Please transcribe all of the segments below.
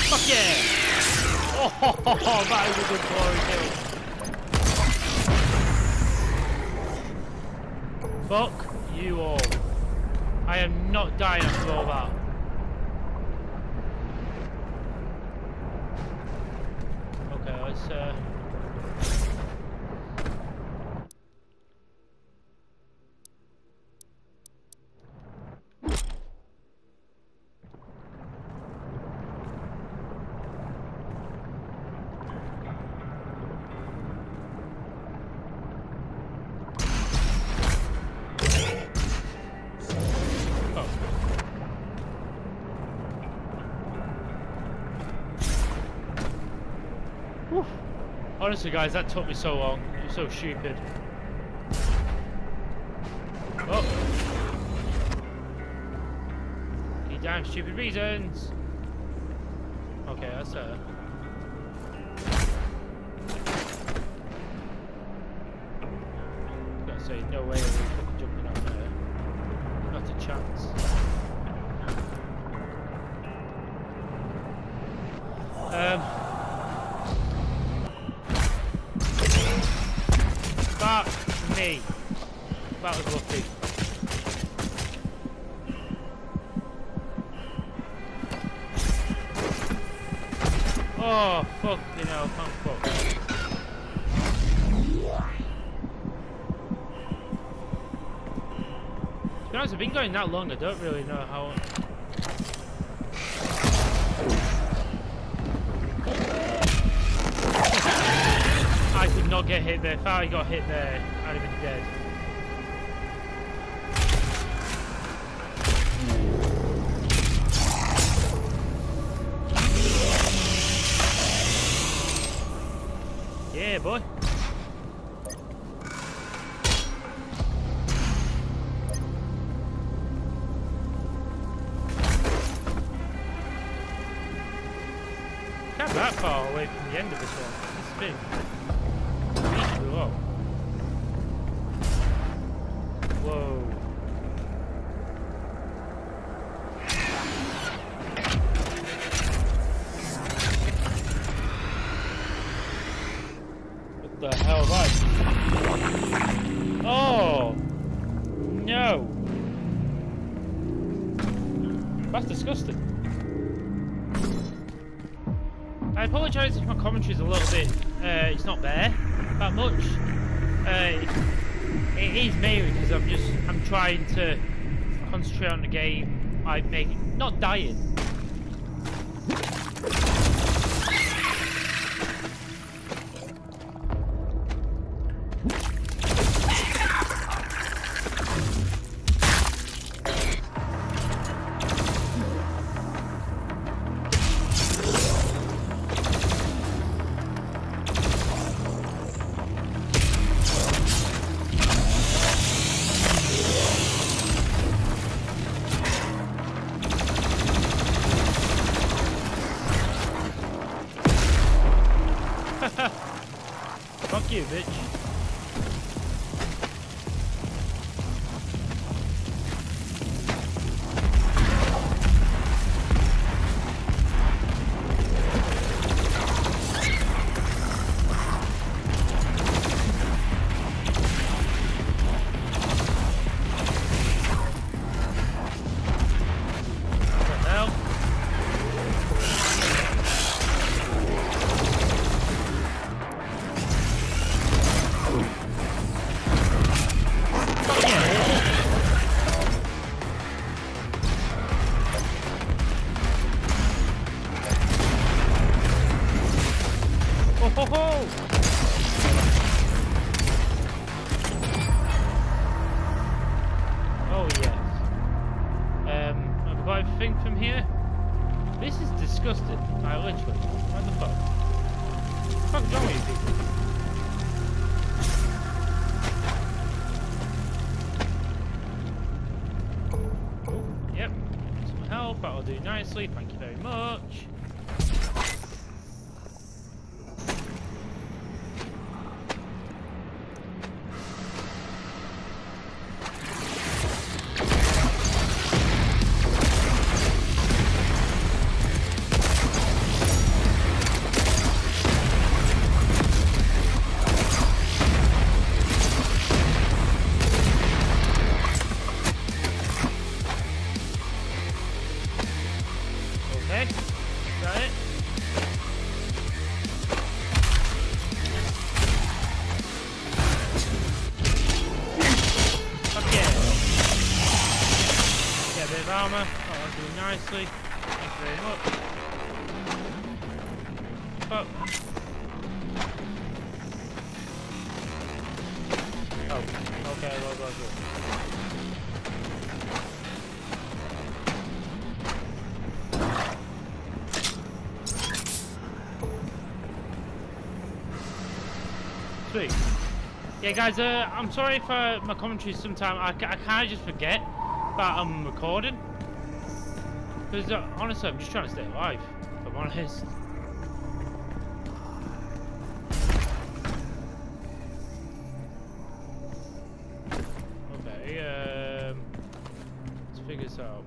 Fuck yeah! Oh, that is a good glory kill. Fuck you all. I am not dying after all that. Okay, let's honestly, guys, that took me so long. It was so stupid. Oh! You damn stupid reasons! Okay, that's gotta say, no way are we fucking jumping on there. Not a chance. Fuck me. That was lucky. Oh, fucking hell, thank fuck. To be honest, I've been going that long, I don't really know how... I could not get hit there. If I got hit there, I'd have been dead. Yeah, boy. Can't that far away from the end of this one. It's big. Whoa. Whoa. What the hell, right? Oh! No! That's disgusting. I apologise if my commentary is a little bit, it's not there that much. It is mainly because I'm trying to concentrate on the game. I'm not dying. Fuck you, bitch. Oh yes. Have I got everything from here? This is disgusting. Like literally. What the fuck? What the fuck's wrong with you people? Oh, yep. Some help, that'll do nicely, thank you very much. Got it? Okay. Get a bit of armor. Oh, that's doing nicely. Thank you very much. Oh. Oh. Okay, well, go. Sweet. Yeah, guys, I'm sorry for my commentary sometimes. I kind of just forget that I'm recording. Because honestly, I'm just trying to stay alive, if I'm honest. Okay, let's figure this out.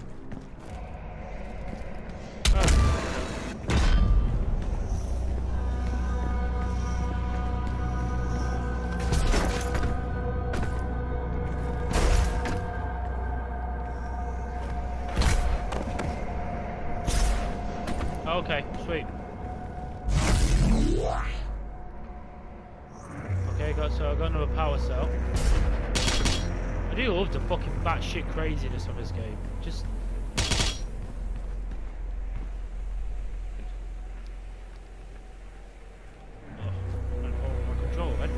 Okay, sweet. Okay, so I got another power cell. I do love the fucking batshit craziness of this game. Just I'm holding my control then.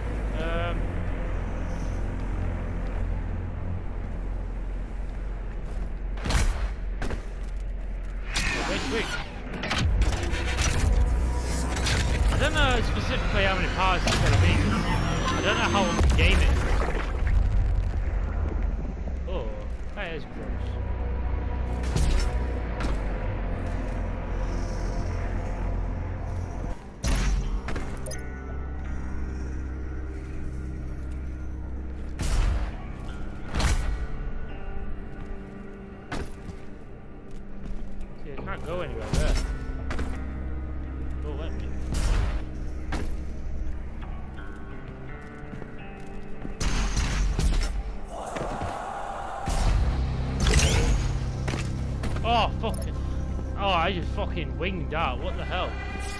Okay, sweet. I don't know specifically how many parts it's going to be. I don't know how long the game is. Oh, that is gross. See, I can't go anywhere there. Don't let me. Oh, fucking. Oh, I just fucking winged out. What the hell?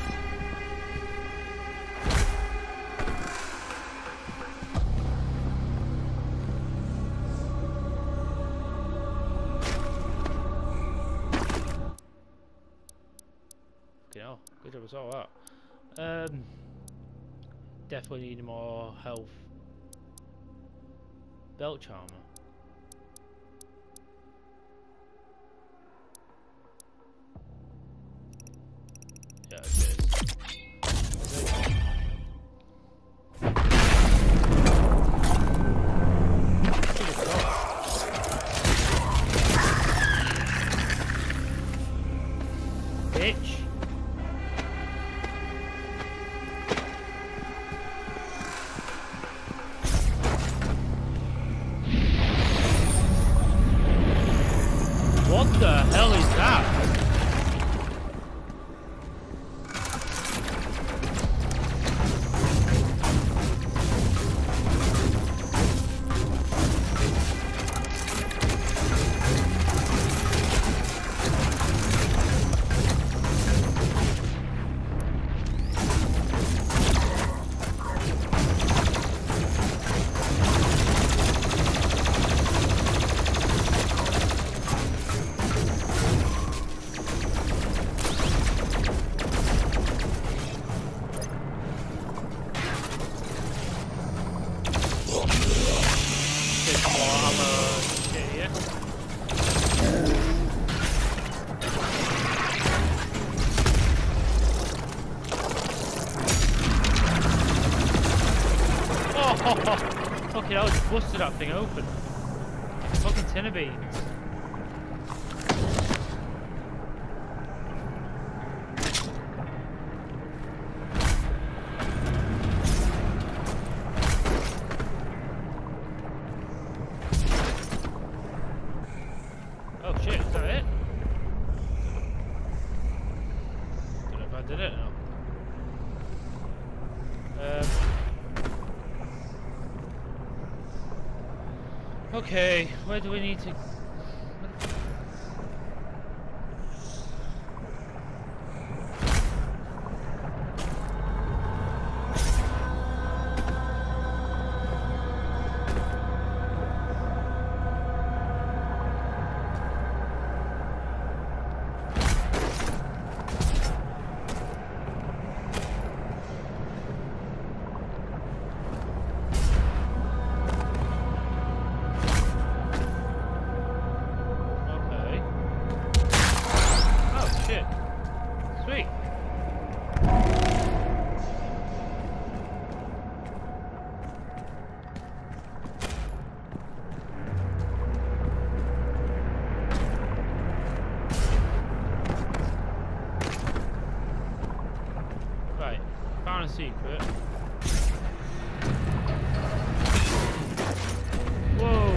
Fucking hell. Good job, I saw that. Definitely need more health. Belt charmer. Yeah, it is. Bitch. What the hell is that? Fucking hell, I just busted that thing open. Fucking tin of beans. Oh shit, is that it? Don't know if I did it or not. Okay, where do we need to... secret. Whoa.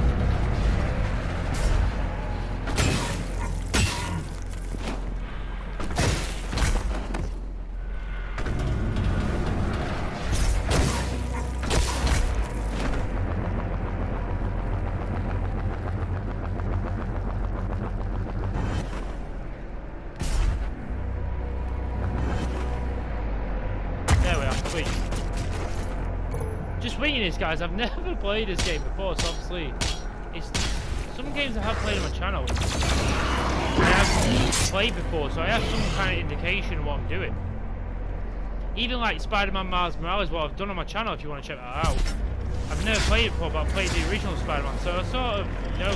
Just winging this, guys. I've never played this game before, so obviously it's some games I have played on my channel I haven't played before, so I have some kind of indication of what I'm doing. Even like Spider-Man Miles Morales, what I've done on my channel, if you want to check that out. I've never played it before, but I've played the original Spider-Man, so I sort of know.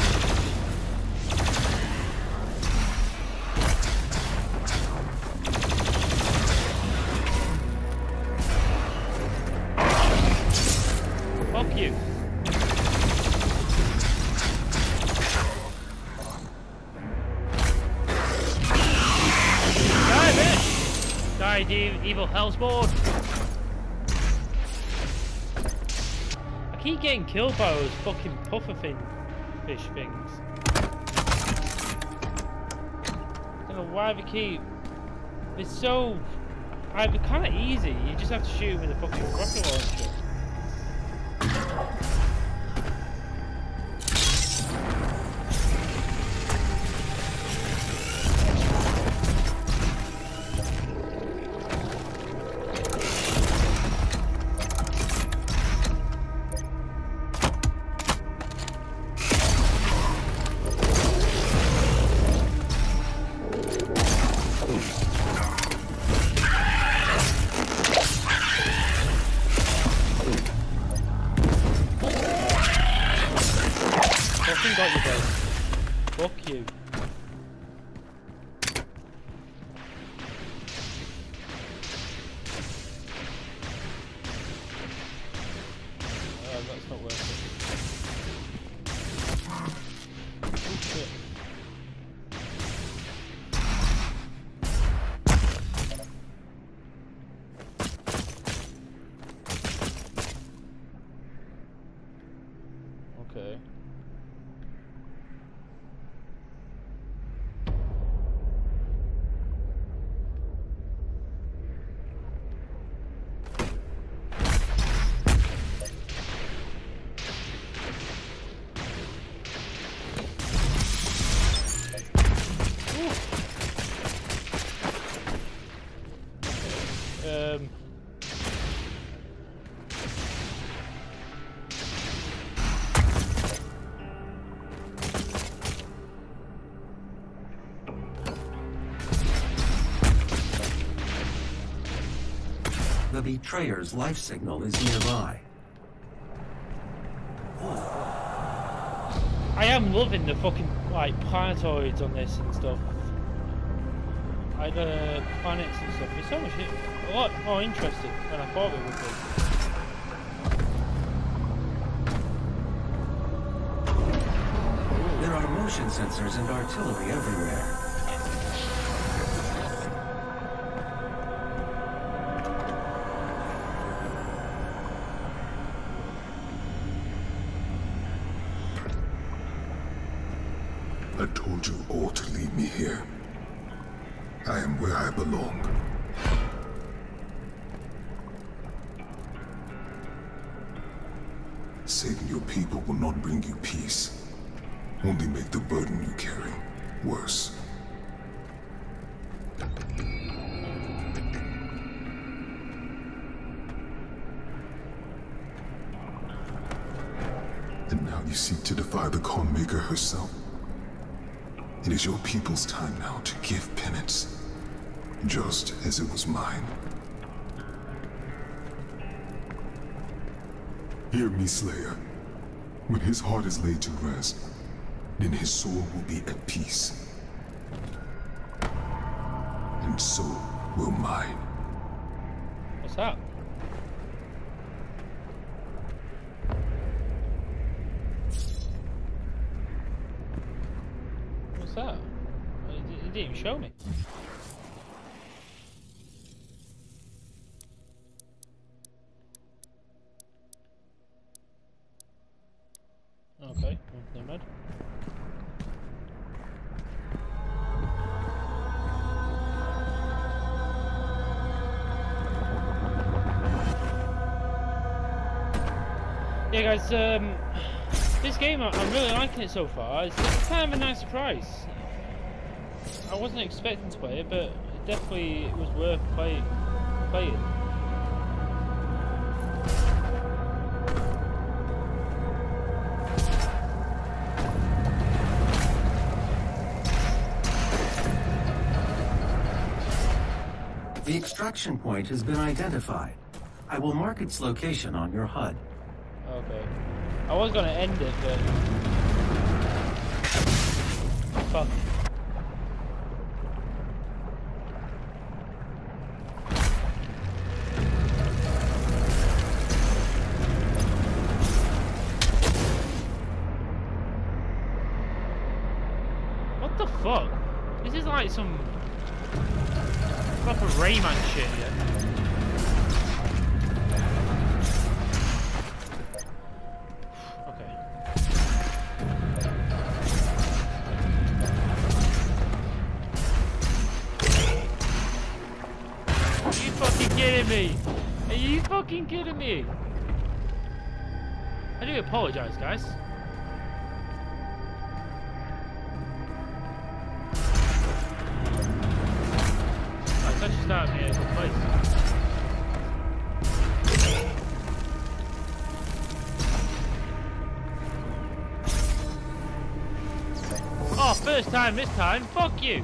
Fuck you. Die, bitch! Die, evil hellspawn! I keep getting killed by those fucking puffer fish things. I don't know why they keep... It's so... They're kind of easy, you just have to shoot with a fucking rocket launcher. Got you, bro. Fuck you. That's not worth it. Oh, shit. Okay. The betrayer's life signal is nearby. I am loving the fucking like planetoids on this and stuff. Like the planets and stuff. It's so much, a lot more interesting than I thought it would be. There are motion sensors and artillery everywhere. I told you all to leave me here. I am where I belong. Saving your people will not bring you peace. Only make the burden you carry worse. And now you seek to defy the Khan Maker herself. It is your people's time now to give penance, just as it was mine. Hear me, Slayer. When his heart is laid to rest, then his soul will be at peace. And so will mine. What's that? What's that? It didn't even show me. Yeah, guys. This game, I'm really liking it so far. It's kind of a nice surprise. I wasn't expecting to play it, but it definitely was worth playing. The extraction point has been identified. I will mark its location on your HUD. Okay. I was gonna end it, but fuck. What the fuck? This is like some proper Rayman shit, yeah? Are you fucking kidding me? I do apologize, guys. Right, that should start me at a good place. Oh, first time this time. Fuck you.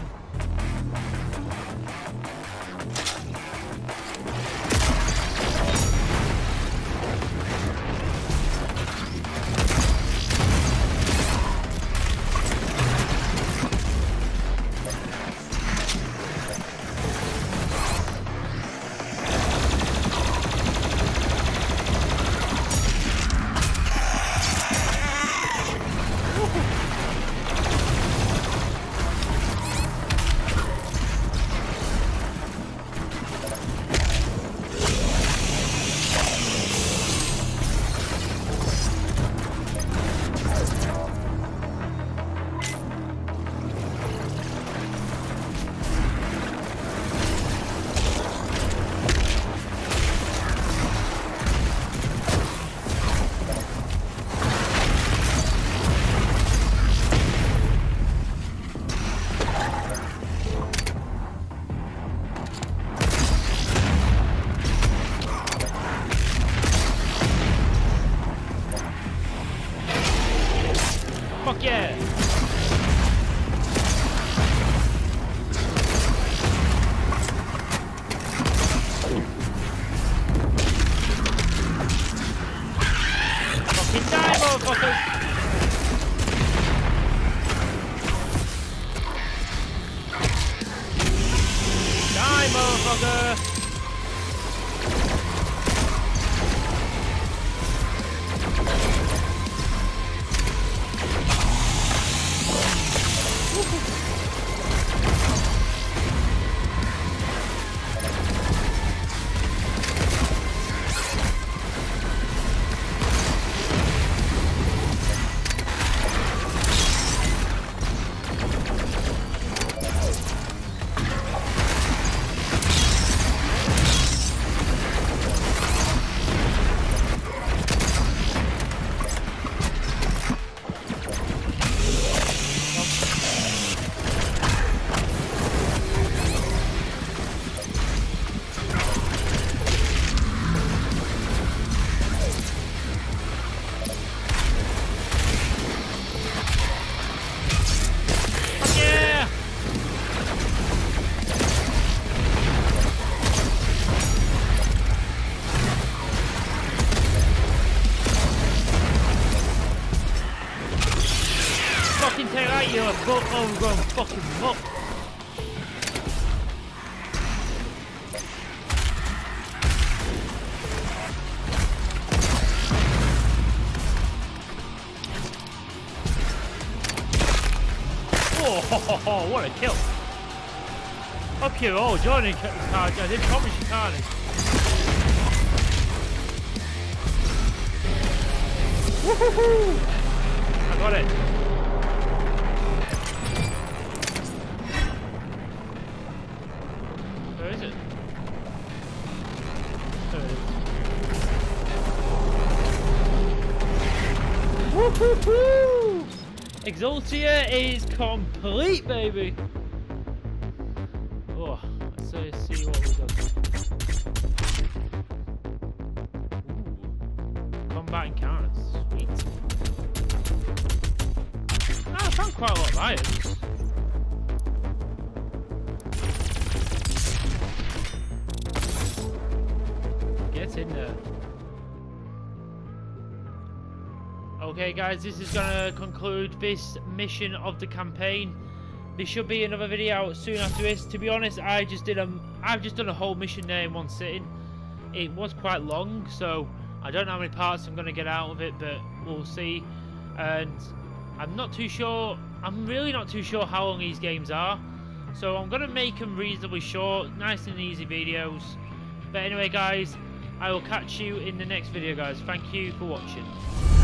Fuck yeah! Fucking die, motherfuckers! Die, motherfucker! You're a overgrown fucking muck. Oh, what a kill. Up here, oh, joining card. I didn't promise you can't. Woohoo! I got it. Where is it? There it is. Woohoo! Exultia is complete, baby. Oh, let's see what we got. Ooh. Combat encounters, sweet. Ah, I found quite a lot of items. Get in there. Okay guys, this is gonna conclude this mission of the campaign. There should be another video out soon after this. To be honest, I've just done a whole mission there in one sitting. It was quite long, so I don't know how many parts I'm gonna get out of it, but we'll see. And I'm not too sure. I'm really not too sure how long these games are, so I'm gonna make them reasonably short, nice and easy videos. But anyway guys, I will catch you in the next video guys. Thank you for watching.